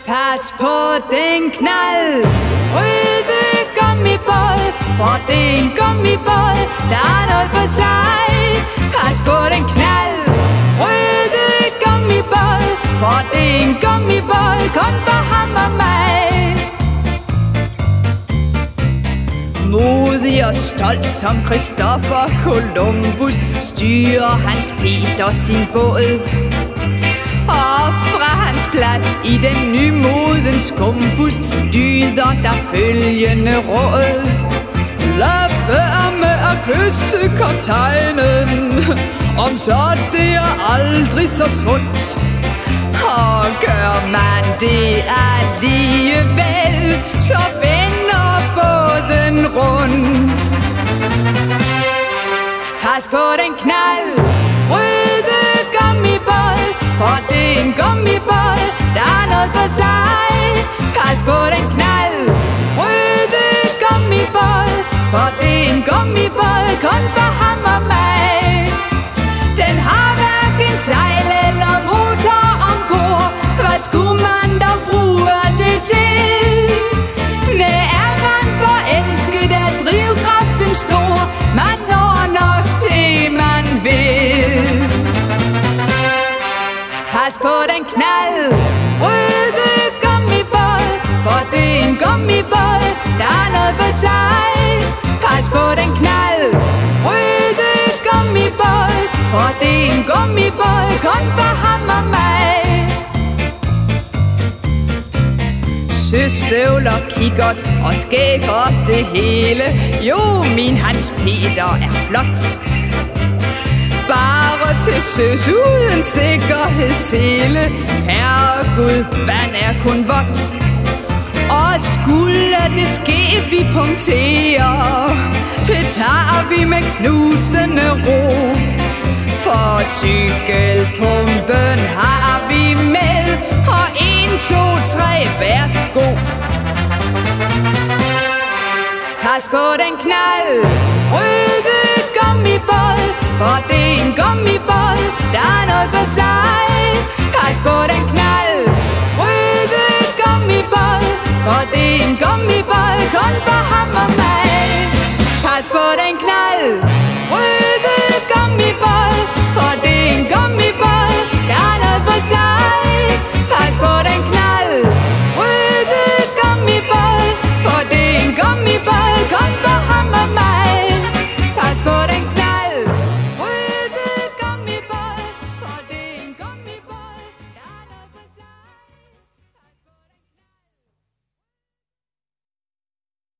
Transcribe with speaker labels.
Speaker 1: Pas på den knald, røde gummibold, for det er en gummibold, der er noget for sig. Pas på den knald, røde gummibold, for det er en gummibold, kun for ham og mig. Modig og stolt som Christopher Columbus styrer Hans Peter sin båd. Og fra hans plads i den nymodens skumbus dyder der følgende råd: lad være med at kysse kaptajnen, om så det er aldrig så sundt. Og gør man det alligevel, så vender båden rundt. Pas på den knald, røde gummibold, for det er en gummibold, der er noget for sig. Pas på den knald, røde gummibold, for det er en gummibold, kun for ham og mig. Den har hverken sejl eller motor ombord, hvad skulle man dog bruge det til? Næh, er man forelsket, er drivkraften stor, man når nok det man vil. Pas på den knald, røde gummibold, for det er en gummibold, der er noget for sig. Pas på den knald, røde gummibold, for det er en gummibold, kun for ham og mig. Søstøvler, kikkert og skæg og det hele, jo, min Hans Peter er flot. Bare til søs uden sikkerhedssele, herregud, vand er kun vådt. Og skulle det ske, vi punkterer, det tager vi med knusende ro. For cykelpumpen har vi med, og 1, 2, 3, værsgo. Pas på den knald, røde gummibold, for det er en gummibold, der er noget for sig. Pas på den knald, røde gummibold, for det er en gummibold, kun for ham og mig. Pas på den knald, røde gummibold, for det er en gummibold,